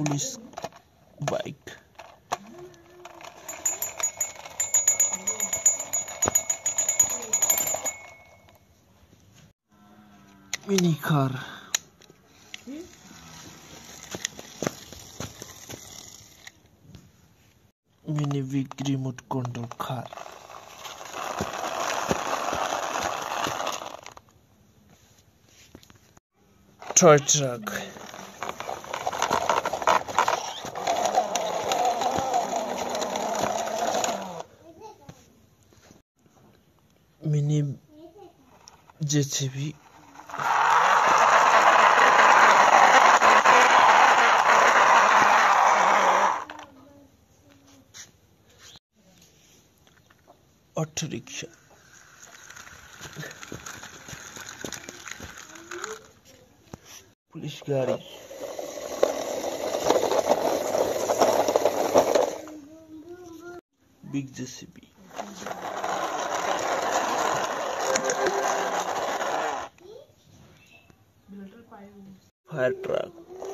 police bike, mini car, mini big remote control car, toy truck, mini JCB, auto rickshaw, police गाड़ी, big JCB, fire truck,